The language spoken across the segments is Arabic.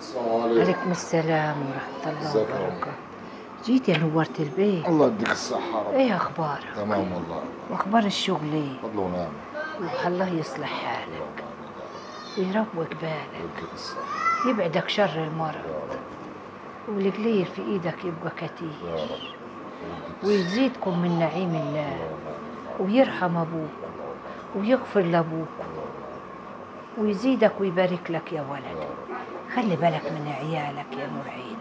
السلام عليكم. عليكم السلام ورحمة الله ازيك يا رب؟ وبركاته. جيت يا نورت البيت. الله يديك الصحة يا رب. ايه اخبارك؟ تمام والله. واخبار الشغل ايه؟ فضل ونعمة. الله يصلح حالك ويروق بالك، يديك الصحة يبعدك شر يا المرض، رب. والقليل في ايدك يبقى يا كتير، رب. يديك الصحة. ويزيدكم من نعيم الله، ويرحم ابوك ويغفر لابوك ويزيدك ويبارك لك يا ولد. خلي بالك من عيالك يا نور عين،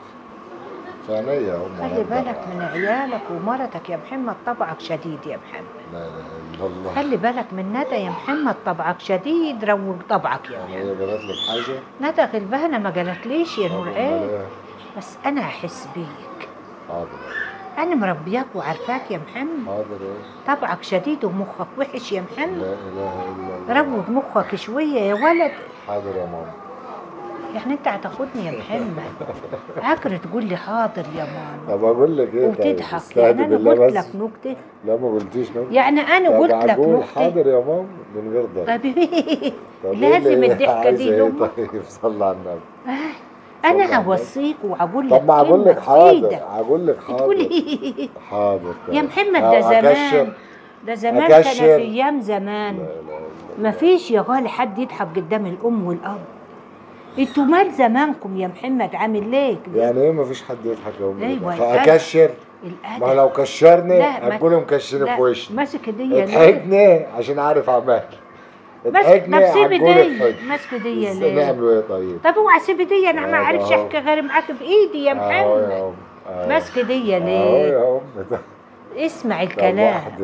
في عينيا يا أم. خلي بالك من عيالك ومرتك يا محمد، طبعك شديد يا محمد. لا إله إلا الله. خلي بالك من ندى يا محمد، طبعك شديد، روق طبعك يا يعني محمد. هي قالت لك حاجة؟ ندى غلبانة ما قالتليش يا نور طب عين، أمال إيه؟ بس أنا أحس بيك، حاضر. أنا مربياك وعارفاك يا محمد. حاضر إيه؟ طبعك شديد ومخك وحش يا محمد، لا إله إلا الله. روق مخك شوية يا ولد. حاضر يا ماما. يعني أنت هتاخدني يا محمد عكر تقول لي حاضر يا ماما طب أقول لك إيه؟ طيب وتضحك؟ استهدي يعني أنا بالله قلت بس. لك نكتة؟ لا ما قلتيش نكتة. يعني أنا طب قلت لك أقول نكتة؟ حاضر يا ماما من غير ضرب. طب طب لازم إيه الضحكة عايزة دي إيه لأمك؟ طيب صلى على النبي. أنا صلى على هوصيك وهقول لك طب ما هقول لك كلمة حاضر، تفيدك. هقول لك تقولي حاضر. حاضر طيب. يا محمد ده زمان، أكشر. ده زمان كان أكشر. في أيام لا زمان إله إلا الله. مفيش يا غالي حد يضحك قدام الأم والأب. انتوا مال زمانكم يا محمد عامل ليه كده؟ يعني ايه مفيش حد يضحك يا امي؟ أيوة، فاكشر؟ الأدب. ما لو كشرني لا، هتقولي مكشرني لا، في وشي. ماسك ايديا ليه؟ اضحكني عشان عارف اعمال. اضحكني طب سيب هتقولي ايديا، اضحك. ماسك ايديا ليه؟ نعملوا ايه طيب؟ طب اوعى سيب ايديا، انا ما اعرفش أهو. احكي غير معاك بايدي يا اهو محمد. يا ام. أهو. ماسك ايديا اهو ليه؟ يا ام. اسمع طب الكلام. واحد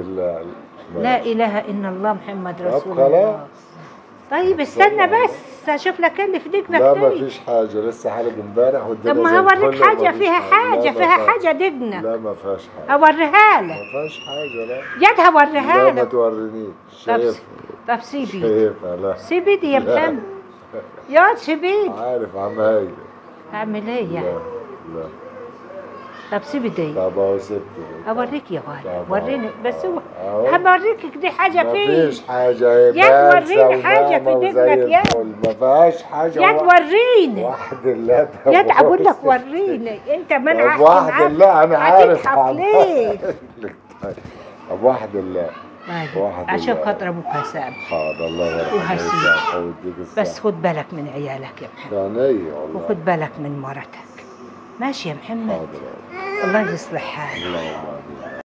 لا اله الا الله محمد طب رسول خلاص. الله. طيب استنى بس اشوف لك اللي في دقنك لا تاني. مفيش حاجة، لسه حالق امبارح والدنيا طب ما زي هوريك الفل حاجة ومفيش فيها حاجة، لا فيها ما حاجة دقنك. لا ما فيهاش حاجة. اوريها لك. ما فيهاش حاجة لا. يد هوريها لا ما لك. تورينيش. طب شايف؟ طب سيبي، شايفها لا. سيب ايدي يا لا. محمد. يا سيب ايدي. عارف عم هايل. اعمل ايه يعني؟ لا لا. طب سيب ايدي. طب اهو سبت. اوريك يا غالي، طب وريني بس هو أهو. هبوريك دي حاجة فيه. مفيش حاجة اهي. يا بارزة توريني حاجة في وناعمة دقنك وزي يا. الفل. ما فيهاش حاجة. يا توريني. واحد الله. يا اقول لك وريني انت طب منع احكي واحد معاك. الله انا عارف. هتضحك ليه؟ طب واحد الله. طيب واحد عشان الله. خاطر ابوك هسامح. حاضر الله يرحمه وهسيب. ويسامحه ويديك الصحة. بس خد بالك من عيالك يا محمد، عينيا والله. وخد بالك من مرتك. ماشي يا محمد؟ حاضر. الله يصلح حالك. اللهم آمين.